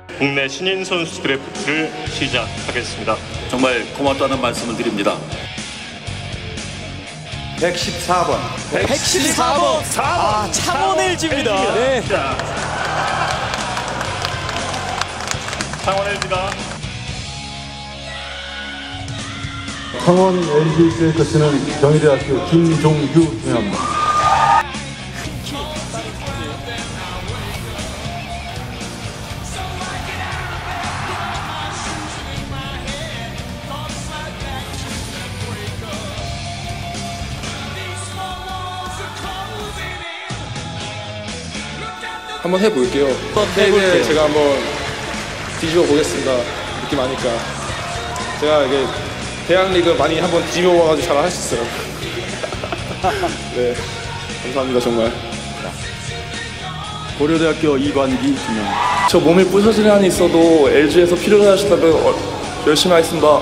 국내 신인 선수 드래프트를 시작하겠습니다. 정말 고맙다는 말씀을 드립니다. 114번. 114번. 창원 LG입니다. 네. 창원 LG가 창원 LG 세이커스는 경희대학교 김종규 중위합니다. 한번 해볼게요. 네, 제가 한번 뒤집어 보겠습니다. 느낌 아니까. 제가 이게 대학리그 많이 한번 뒤집어 봐가지고 잘 할 수 있어요. 네, 감사합니다 정말. 고려대학교 이관기 중위합니다. 저 몸이 부서지는 한이 있어도 LG에서 필요로 하신다면 열심히 하겠습니다.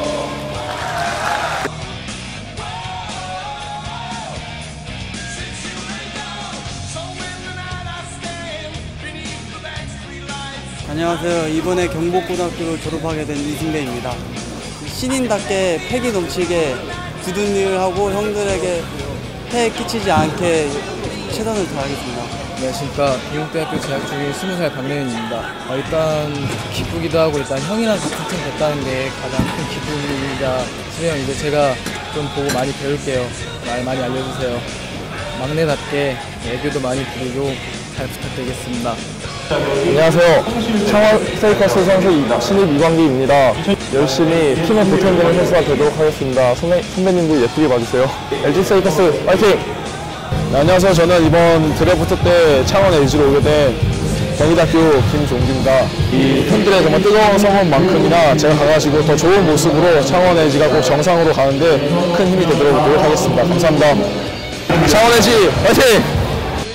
안녕하세요. 이번에 경복고등학교를 졸업하게 된 이승배입니다. 신인답게 패기 넘치게 굳은 일을 하고 형들에게 폐해 끼치지 않게 최선을 다하겠습니다. 안녕하십니까. 경복대학교 재학 중인 20살 박래윤입니다. 일단 기쁘기도 하고 일단 형이랑 같은 팀 됐다는 게 가장 큰 기쁨이자 수영 이제 제가 좀 보고 많이 배울게요. 많이 알려주세요. 막내답게 애교도 많이 부리고 잘 부탁드리겠습니다. 안녕하세요. 창원 세이커스 선수 신입 이광기입니다. 열심히 팀에 보탬되는 선수가 되도록 하겠습니다. 선배님도 예쁘게 봐주세요. LG 세이커스 파이팅! 네, 안녕하세요. 저는 이번 드래프트 때 창원 LG로 오게 된 경희대학교 김종규입니다. 이 팬들의 정말 뜨거운 성원만큼이나 제가 가가지고 더 좋은 모습으로 창원 LG가 꼭 정상으로 가는데 큰 힘이 되도록 노력하겠습니다. 감사합니다. 창원 LG 파이팅!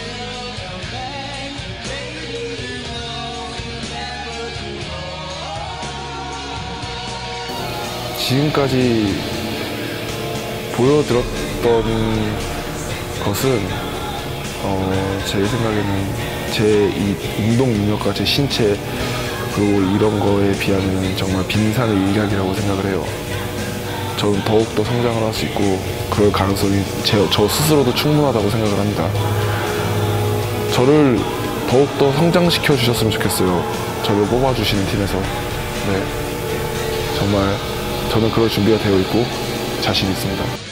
지금까지 보여드렸던 것은 제 생각에는 제 이 운동 능력과 제 신체 그리고 이런 거에 비하면 정말 빙산의 일각이라고 생각을 해요. 저는 더욱더 성장을 할 수 있고 그럴 가능성이 저 스스로도 충분하다고 생각을 합니다. 저를 더욱더 성장시켜 주셨으면 좋겠어요. 저를 뽑아주시는 팀에서. 네, 정말 저는 그럴 준비가 되어 있고 자신 있습니다.